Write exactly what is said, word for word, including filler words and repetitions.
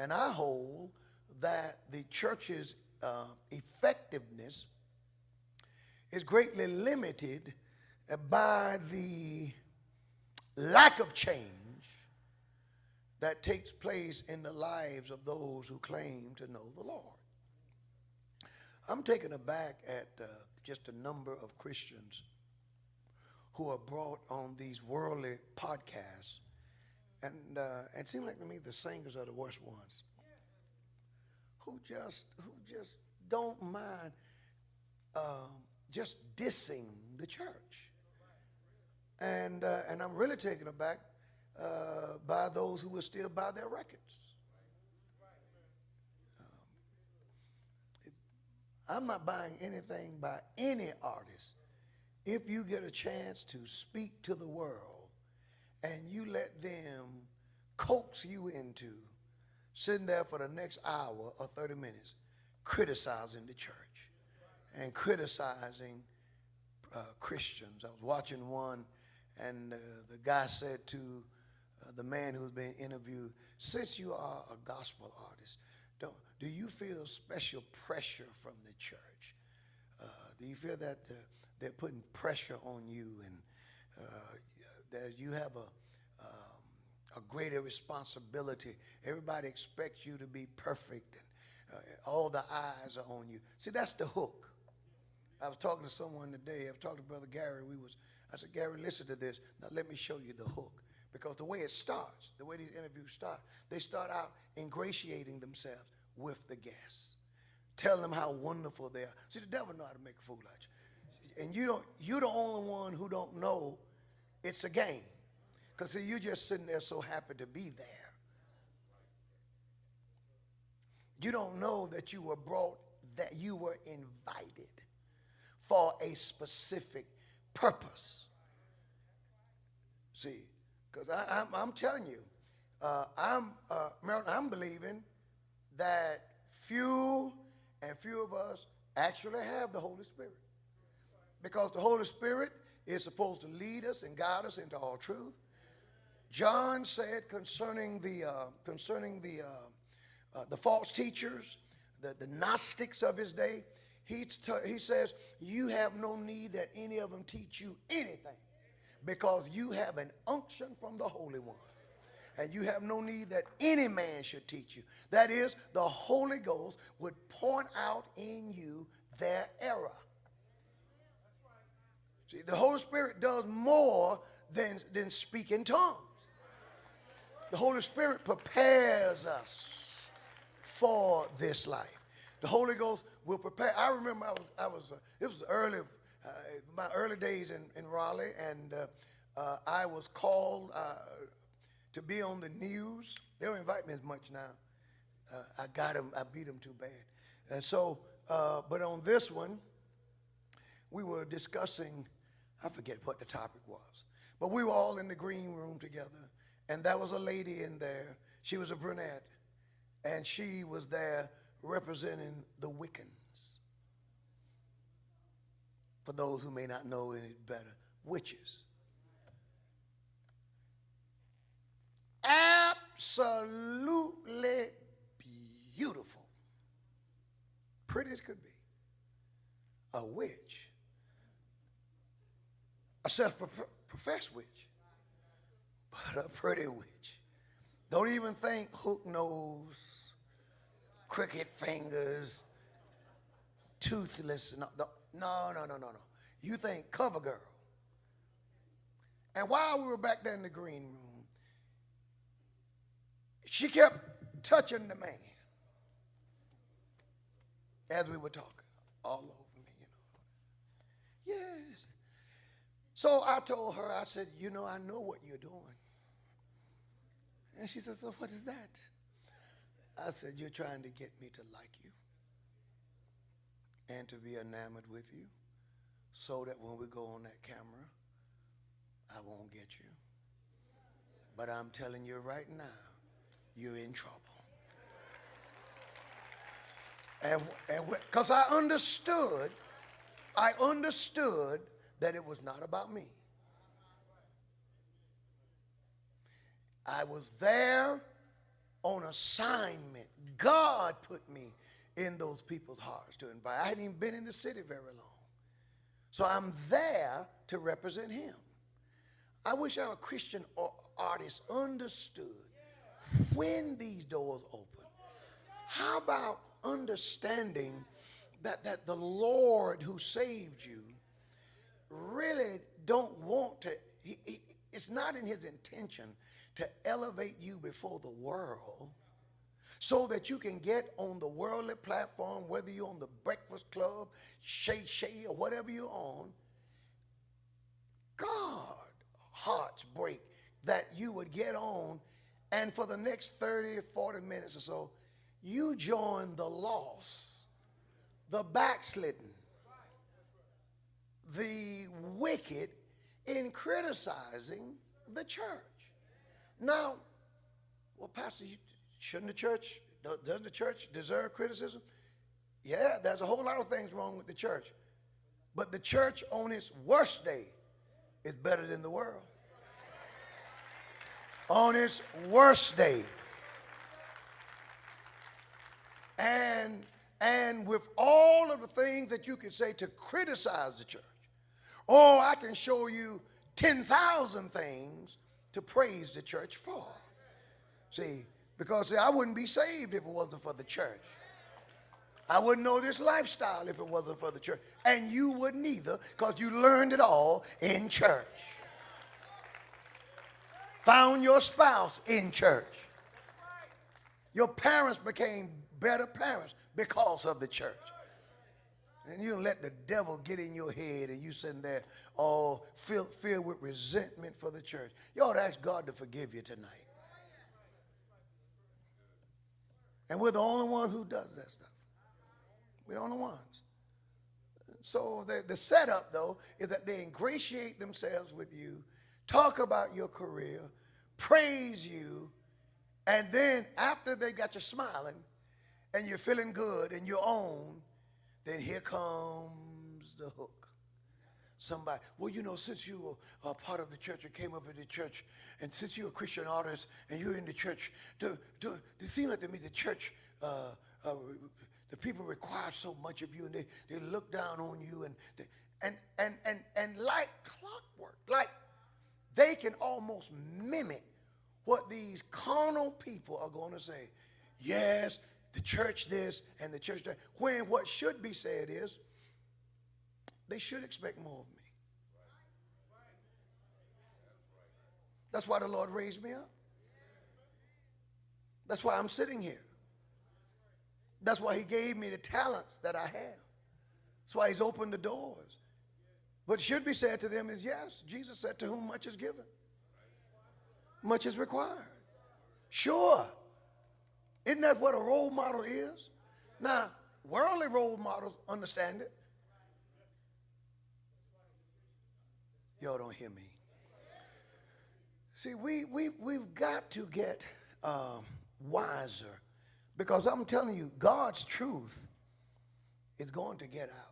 And I hold that the church's uh, effectiveness is greatly limited by the lack of change that takes place in the lives of those who claim to know the Lord. I'm taken aback at uh, just a number of Christians who are brought on these worldly podcasts, and uh, it seems like to me the singers are the worst ones, who just who just don't mind um, just dissing the church, and uh, and I'm really taken aback uh, by those who will still buy their records. I'm not buying anything by any artist. If you get a chance to speak to the world and you let them coax you into sitting there for the next hour or thirty minutes criticizing the church and criticizing uh, Christians. I was watching one, and uh, the guy said to uh, the man who was being interviewed, since you are a gospel artist, don't, do you feel special pressure from the church? Uh, do you feel that uh, they're putting pressure on you, and uh, that you have a, um, a greater responsibility? Everybody expects you to be perfect, and uh, all the eyes are on you. See, that's the hook. I was talking to someone today. I was talking to Brother Gary. We was, I said, Gary, listen to this. Now let me show you the hook. Because the way it starts, the way these interviews start, they start out ingratiating themselves with the guests, telling them how wonderful they are. See, the devil know how to make a fool out of you. And you don't, you're the only one who don't know it's a game. Because, see, you're just sitting there so happy to be there. You don't know that you were brought, that you were invited for a specific purpose. See, because I'm, I'm telling you, uh, I'm, uh, Marilyn, I'm believing that few and few of us actually have the Holy Spirit. Because the Holy Spirit is supposed to lead us and guide us into all truth. John said concerning the, uh, concerning the, uh, uh, the false teachers, the, the Gnostics of his day, he, t- he says, you have no need that any of them teach you anything, because you have an unction from the Holy One. And you have no need that any man should teach you. That is, the Holy Ghost would point out in you their error. See, the Holy Spirit does more than, than speak in tongues. The Holy Spirit prepares us for this life. The Holy Ghost will prepare. I remember I was, I was uh, it was early, uh, my early days in, in Raleigh, and uh, uh, I was called uh, to be on the news. They don't invite me as much now. Uh, I got them, I beat them too bad. And so, uh, but on this one, we were discussing, I forget what the topic was, but we were all in the green room together, and there was a lady in there. She was a brunette, and she was there representing the Wiccans. For those who may not know any better, witches. Absolutely beautiful. Pretty as could be. A witch. A self-professed witch. But a pretty witch. Don't even think hook nose, crooked fingers, toothless. No, no, no, no, no, no. You think cover girl. And while we were back there in the green room, she kept touching the man as we were talking, all over me, you know. Yes. So I told her, I said, you know, I know what you're doing. And she said, so what is that? I said, you're trying to get me to like you and to be enamored with you so that when we go on that camera, I won't get you. But I'm telling you right now, you're in trouble. And because I understood, I understood that it was not about me. I was there on assignment. God put me in those people's hearts to invite. I hadn't even been in the city very long. So I'm there to represent him. I wish our Christian artists understood when these doors open. How about understanding that, that the Lord who saved you really don't want to, he, he, it's not in his intention to elevate you before the world so that you can get on the worldly platform, whether you're on the Breakfast Club, Shay Shay, or whatever you're on. God, hearts break that you would get on, and for the next thirty, forty minutes or so, you join the lost, the backslidden, the wicked in criticizing the church. Now, well, Pastor, you, shouldn't the church, doesn't the church deserve criticism? Yeah, there's a whole lot of things wrong with the church. But the church on its worst day is better than the world. On its worst day. And, and with all of the things that you can say to criticize the church, or I can show you ten thousand things to praise the church for. See, because see, I wouldn't be saved if it wasn't for the church. I wouldn't know this lifestyle if it wasn't for the church. And you wouldn't either, because you learned it all in church. Found your spouse in church. Your parents became better parents because of the church. And you let the devil get in your head and you sitting there all filled, filled with resentment for the church. You ought to ask God to forgive you tonight. And we're the only one who does that stuff. We're the only ones. So the, the setup, though, is that they ingratiate themselves with you, talk about your career, praise you, and then after they got you smiling and you're feeling good and you're on, then here comes the hook. Somebody, well, you know, since you were a part of the church, you came up in the church, and since you're a Christian artist and you're in the church, do, do, it seems like to me the church, uh, uh, the people require so much of you, and they, they look down on you, and, they, and, and, and, and like clockwork, like they can almost mimic what these carnal people are going to say. Yes, the church this and the church that. When what should be said is, they should expect more of me. That's why the Lord raised me up. That's why I'm sitting here. That's why he gave me the talents that I have. That's why he's opened the doors. What should be said to them is, yes, Jesus said, to whom much is given, much is required. Sure. Isn't that what a role model is? Now, worldly role models understand it. Y'all don't hear me. See, we, we, we've got to get um, wiser, because I'm telling you, God's truth is going to get out.